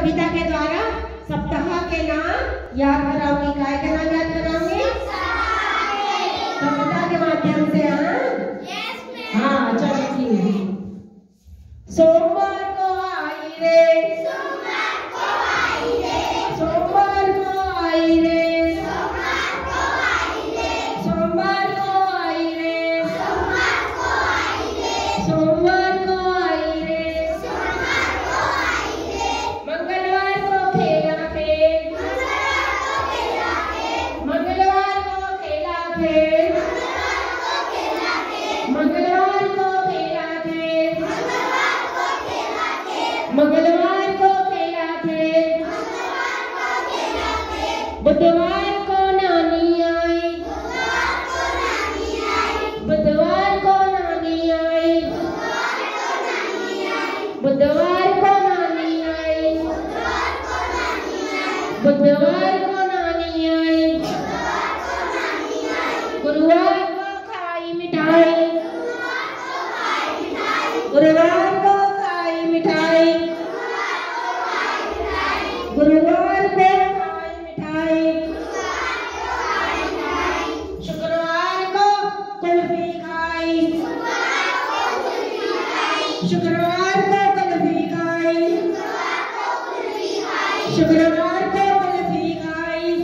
कविता के द्वारा सप्ताह के नाम याद कराऊंगी। काय के नाम याद कराऊंगी? कविता के माध्यम से। हाँ चलो ठीक है। सोमवार को आई रे, सोमवार को आई रे, सोमवार को आई रे, सोमवार को आई रे, सोमवार को आई रे, सोमवार को आई रे, सोमवार को आई रे, सोमवार को आई रे, मंगलवार को खेला खेल, मंगलवार को खेला खेल, मंगलवार को खेला खेल, मंगलवार को खेला खेल, बुधवार को नानी आई, बुधवार को नानी आई, बुधवार को नानी आई, बुधवार को नानी आई, गुरुवार को खाई मिठाई, गुरुवार को खाई मिठाई, गुरुवार को खाई मिठाई, शुक्रवार को कुल्फी खाई, शुक्रवार को कुल्फी खाई, शुक्रवार को कुल्फी खाई,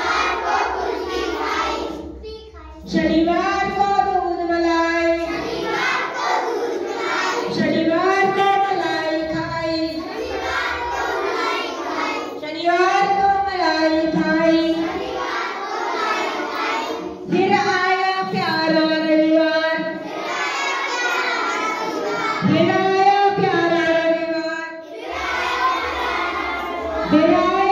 शनिवार को दूध मलाई, शनिवार को मलाई खाई, शनिवार को मलाई खाई, फिर आया प्यारा रविवार, फिर आया प्यारा रविवार, फिर आया